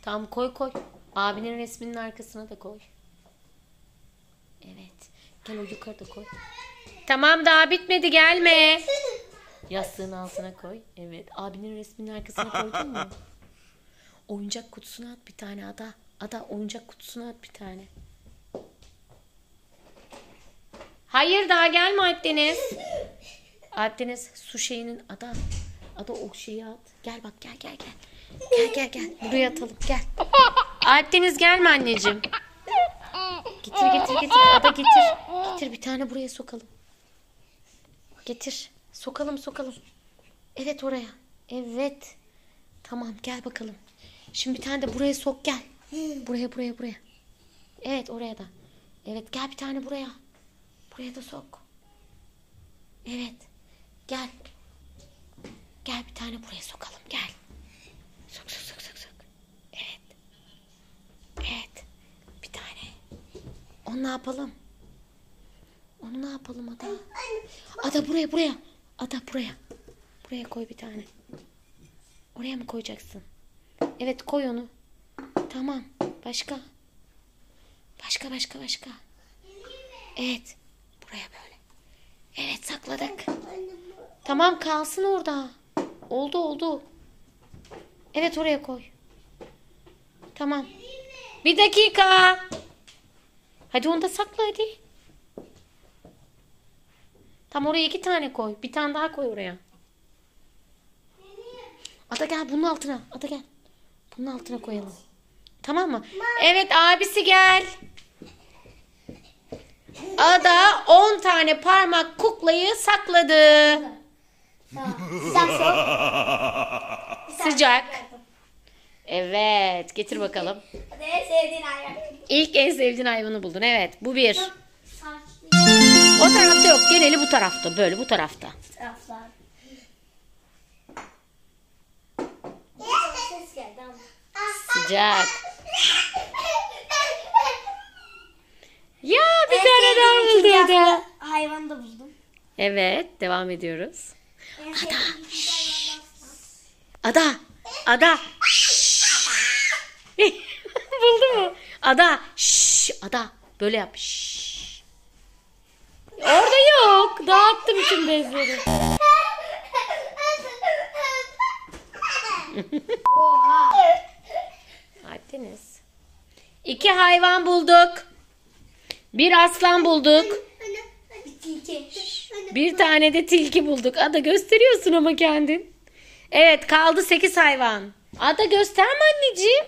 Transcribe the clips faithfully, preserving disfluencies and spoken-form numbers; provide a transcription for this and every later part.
Tamam koy koy. Abinin resminin arkasına da koy. Evet. Gel o yukarıda koy. Tamam daha bitmedi gelme. Yastığın altına koy. Evet. Abinin resminin arkasına koydun mu? Oyuncak kutusuna at bir tane Ada. Ada oyuncak kutusuna at bir tane. Hayır daha gelme Alpdeniz. Alpdeniz su şeyinin Ada. Ada o şeyi at. Gel bak gel gel gel. Gel gel gel. Buraya atalım gel. Alpdeniz gelme anneciğim. Getir getir getir. Ada getir. Getir bir tane buraya sokalım. Getir. Sokalım sokalım. Evet oraya. Evet. Tamam gel bakalım. Şimdi bir tane de buraya sok gel. Buraya buraya buraya. Evet oraya da. Evet gel bir tane buraya. Buraya da sok. Evet. Gel. Gel bir tane buraya sokalım gel. Sok sok sok sok sok. Evet. Evet. Bir tane. Onu ne yapalım? Onu ne yapalım Ada? Ada buraya buraya. Ada buraya. Buraya koy bir tane. Oraya mı koyacaksın? Evet koy onu. Tamam. Başka? Başka başka başka. Evet. Buraya böyle. Evet sakladık. Tamam kalsın orada. Oldu oldu. Evet oraya koy. Tamam. Bir dakika. Hadi onu da sakla hadi. Tam oraya iki tane koy. Bir tane daha koy oraya. Ada gel bunun altına. Ada gel. Bunun altına koyalım. Tamam mı? Evet abisi gel. Ada on tane parmak kuklayı sakladı. Sıcak soğuk. Sıcak. Evet. Getir bakalım. En sevdiğin hayvan. İlk en sevdiğin hayvanı buldun. Evet. Bu bir. O tarafta yok. Geneli bu tarafta. Böyle bu tarafta. Taraflar. Ses geldi ama. Sıcak. Ya bir tane daha buldu Ada. Hayvan da buldum. Evet. Devam ediyoruz. En sevdiğim iki hayvandan. Ada. Ada. Buldu mu? Ada. Şşş. Ada. Böyle yap. Şşş. Orada yok. Dağıttım bütün bezleri. Oha. Alpdeniz. İki hayvan bulduk. Bir aslan bulduk. Bir tilki. Bir tane de tilki bulduk. Ada gösteriyorsun ama kendin. Evet kaldı sekiz hayvan. Ada gösterme anneciğim.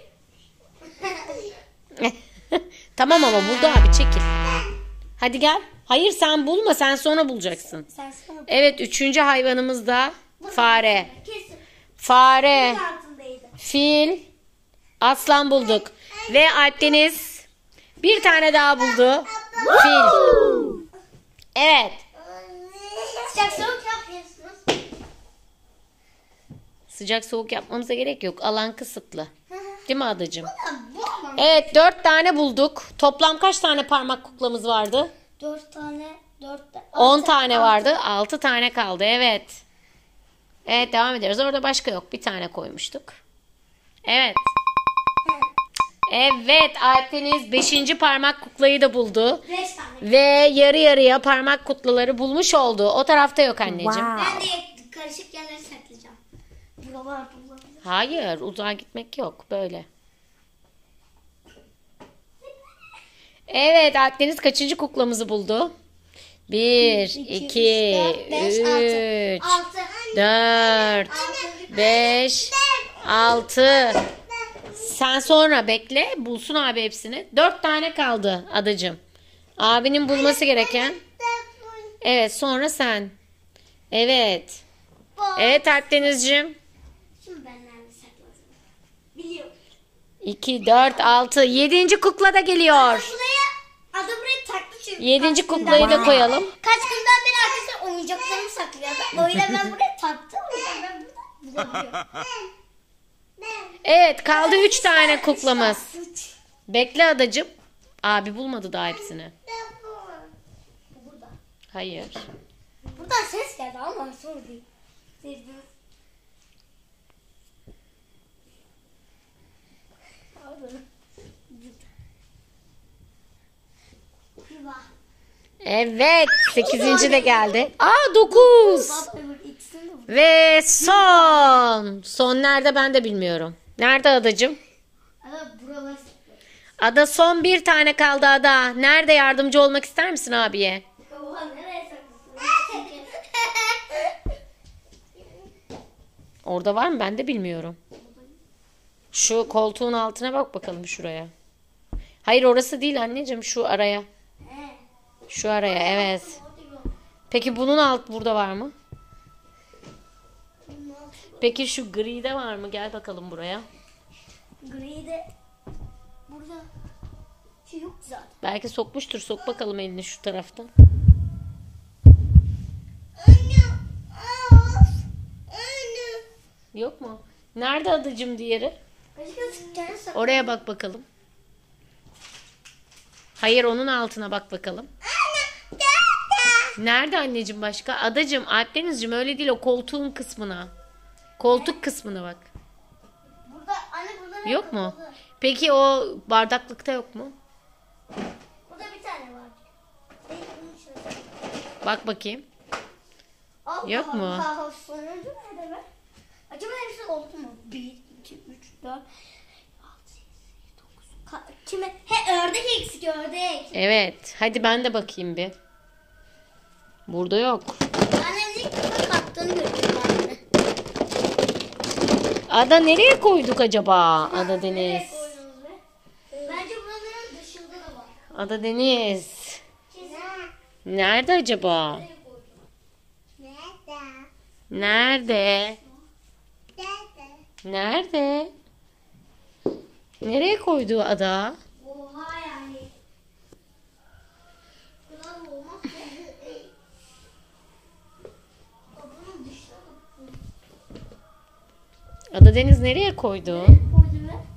Tamam ama buldu abi çekil. Hadi gel. Hayır sen bulma sen sonra bulacaksın. Sen sonra Evet üçüncü hayvanımız da fare. kesin. Fare, Altındaydı. fil, aslan bulduk. Ve Alpdeniz bir tane daha buldu. Fil. Evet. Sıcak soğuk yapıyorsunuz. Sıcak soğuk yapmamıza gerek yok. Alan kısıtlı. Değil mi adacığım? Bu ama. Evet dört tane bulduk. Toplam kaç tane parmak kuklamız vardı? Dört tane. Dört tane. On tane vardı. Altı tane kaldı. Evet. Evet devam ediyoruz. Orada başka yok. Bir tane koymuştuk. Evet. Evet Alpdeniz beşinci parmak kuklayı da buldu. Beş tane. Ve yarı yarıya parmak kuklaları bulmuş oldu. O tarafta yok anneciğim. Ben de karışık yerleri saklayacağım. Buralar buralar. Hayır uzağa gitmek yok. Böyle. Evet Alpdeniz kaçıncı kuklamızı buldu? Bir, iki, dört, beş, altı. üç, Altı. dört, beş, altı. Sen sonra bekle. Bulsun abi hepsini. Dört tane kaldı adacığım. Abinin bulması gereken. Evet sonra sen. Evet. Evet Alpdenizciğim. Şimdi ben nerede sakladım? Biliyorum. iki, dört, altı. Yedinci kukla da geliyor. Buraya adı buraya taktı çünkü. Yedinci Kaç günden kuklayı da beri- koyalım. Kaç günden beri arkadaşlar oyuncaklarımı saklıyordu. O yüzden ben buraya taktım. O yüzden ben burada bulabiliyorum. Evet kaldı üç tane kuklamız. Üç. Bekle adacığım. Abi bulmadı daha hepsini. Bu burada. Hayır. Buradan ses geldi ama sorun değil. Sevdim. böyle. Küba. Evet. Sekizinci de geldi. Aa dokuz. Baba öbür ikisini de vur. Ve son. Son nerede ben de bilmiyorum. Nerede adacığım? Ama buralar. Ada son bir tane kaldı Ada. Nerede, yardımcı olmak ister misin abiye? Oha nereye saklısın? Orada var mı? Ben de bilmiyorum. Şu koltuğun altına bak bakalım, şuraya. Hayır orası değil anneciğim, şu araya. He. Şu araya, evet. Peki bunun alt burada var mı? Peki şu gride var mı? Gel bakalım buraya. Gri de burada şey yok zaten. Belki sokmuştur. Sok bakalım elini şu taraftan. Yok mu? Nerede adacığım diğeri? Oraya bak bakalım. Hayır, onun altına bak bakalım. Nerede anneciğim başka? Adacığım, Alpdenizciğim öyle değil, o koltuğun kısmına. Koltuk kısmına bak. Burada anne burada Yok mu? Peki o bardaklıkta yok mu? Burada bir tane var. Benim bunun içine. Bak bakayım. Allah Yok mu? Allah, sonuncu nerede be? Acaba hepsi oldu mu? bir, iki, üç, dört, altı, yedi, dokuz. Kime? He ördek eksik ördek. Evet. Hadi ben de bakayım bir. Burada yok. Annem ilk defa kattığını gördüm anne. Ada nereye koyduk acaba? Ada Nereye Deniz. koydunuz be? Bence buraların dışında da var. Ada Deniz. Kesin. Nerede acaba? Nereye koydun? Nerede? Nerede? Nerede? Nerede? Nereye koydu Ada? Oha yani. Bunlar olmaz mı? Bunun dışına da Ada Deniz nereye koydu? koydum be.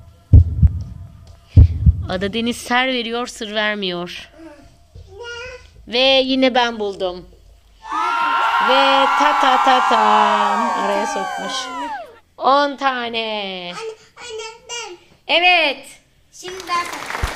Ada Deniz ser veriyor, sır vermiyor. Ve yine ben buldum. Ve ta ta ta tam araya sokmuş. on tane. Anne, anne ben. Evet. Şimdi ben takacağım.